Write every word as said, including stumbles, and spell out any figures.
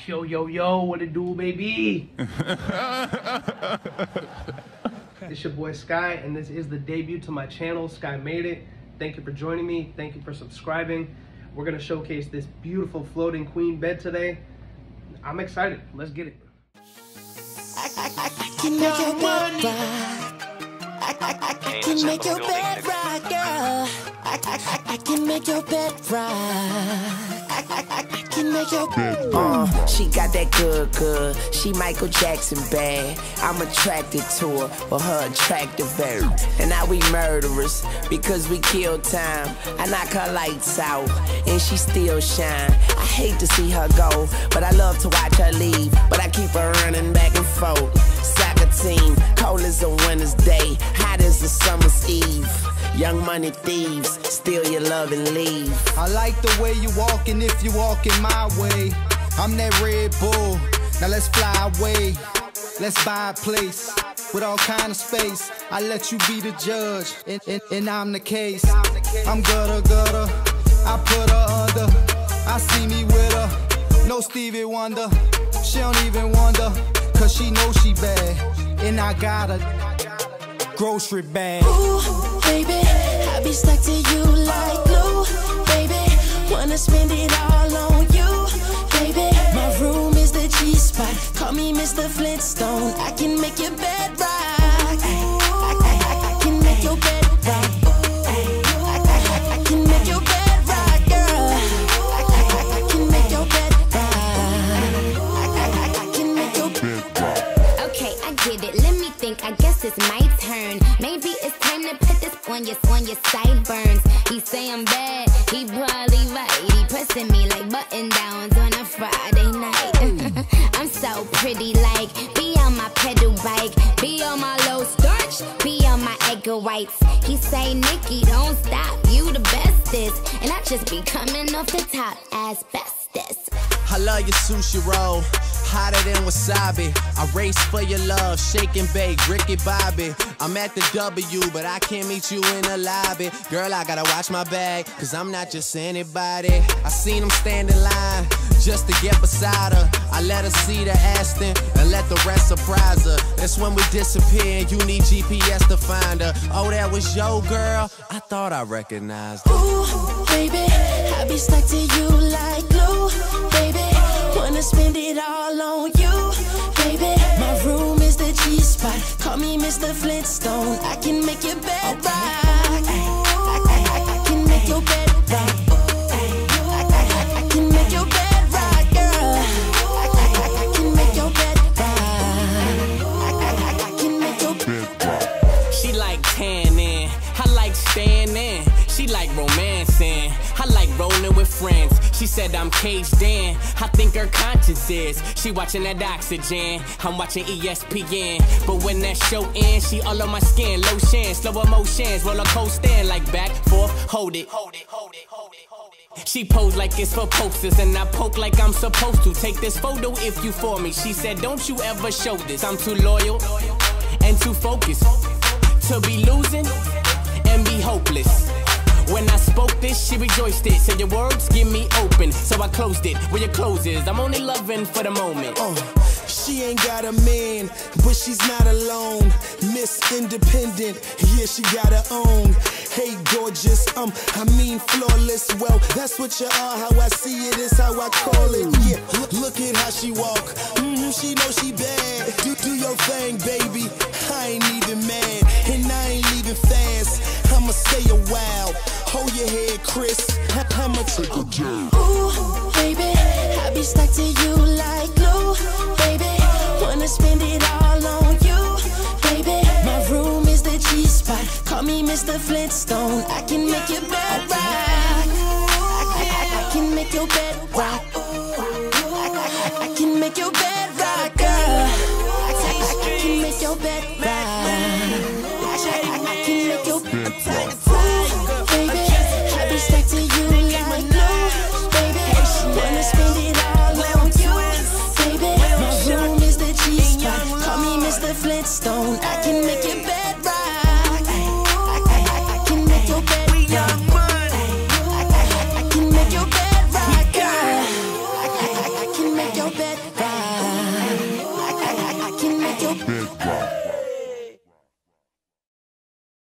Yo, yo, yo, what it do, baby? It's your boy Sky, and this is the debut to my channel, Sky Made It. Thank you for joining me. Thank you for subscribing. We're gonna showcase this beautiful floating queen bed today. I'm excited. Let's get it. I, I, I, I can make your bed rock. I, I, I, I can make your bed rock, girl. I, I, I, I can make your bed rock. I, I, I, I can make your bed rock. Uh, she got that good, good. She Michael Jackson bad. I'm attracted to her for her attractive air. And now we murderers because we kill time. I knock her lights out and she still shine. I hate to see her go, but I love to watch her leave. But I keep her running back and forth. Soccer team, cold as a winter's day, hot as a summer's eve. Young money thieves, steal your love and leave. I like the way you walking if you walking my way. I'm that Red Bull, now let's fly away. Let's buy a place with all kind of space. I let you be the judge, and, and, and I'm the case. I'm gutter, gutter, I put her under. I see me with her, no Stevie Wonder. She don't even wonder, cause she knows she bad, and I got a grocery bag. Ooh, baby, I be stuck to you like glue. Baby, wanna spend it all on you. Baby, my room is the G-spot. Call me Mister Flintstone. I can make your bed rock. I, I, I, I can make your bed rock. I, I, I can make your bed rock, girl. I, I, I can make your bed rock. I, I, I can make your bed rock. Okay, I get it. Let me think. I guess it's my turn. Maybe it's time to put this on your on your sideburns. He say I'm bad. He probably right. He pressing me like button downs on a Friday night. I'm so pretty, like be on my pedal bike, be on my low starch, be on my egg whites. He say, Nikki, don't stop. You the bestest, and I just be coming off the top as bestest. I love your sushi roll, hotter than wasabi. I race for your love, shake and bake, Ricky Bobby. I'm at the W, but I can't meet you in the lobby. Girl, I gotta watch my bag, cause I'm not just anybody. I seen him stand in line just to get beside her. I let her see the Aston and let the rest surprise her. That's when we disappear and you need G P S to find her. Oh, that was your girl? I thought I recognized her. Ooh, baby, I be stuck to you like glue. Baby, wanna spend it all on you. Baby, my room is the G-spot. Call me Mister Flintstone. I can make your bed rock. I, I, I, I can make your bed rock. I, I, I can make your bed rock, girl. I, I, I can make your bed rock. I, I, I can make your bed rock. She like tanning, I like staying in. She like romancing, I like rolling with friends. She said I'm caged in, I think her conscience is. She watching that Oxygen, I'm watching E S P N. But when that show ends, she all on my skin. Lotion, slow emotions, roller coaster like back, forth, hold it. Hold it, hold it, hold it, hold it. She posed like it's for posters, and I poke like I'm supposed to. Take this photo if you for me. She said, don't you ever show this. I'm too loyal and too focused to be losing and be hopeless. When I spoke this, she rejoiced it. Said your words, give me open. So I closed it where your clothes is. I'm only loving for the moment. Uh, she ain't got a man, but she's not alone. Miss Independent, yeah, she got her own. Hey, gorgeous, um, I mean flawless. Well, that's what you are. How I see it is how I call it. Yeah, look, look at how she walk. Mm, she know she bad. Do, do your thing, baby. I ain't even mad, and I ain't leaving fast. I'ma stay a while. Hold your head, Chris. I'ma take a job. Ooh, baby, I be stuck to you like glue. Baby, wanna spend it all on you. Baby, my room is the G-spot. Call me Mister Flintstone. I can make your bed rock. I, I, I, I can make your bed rock. I, I, I, I can make your bed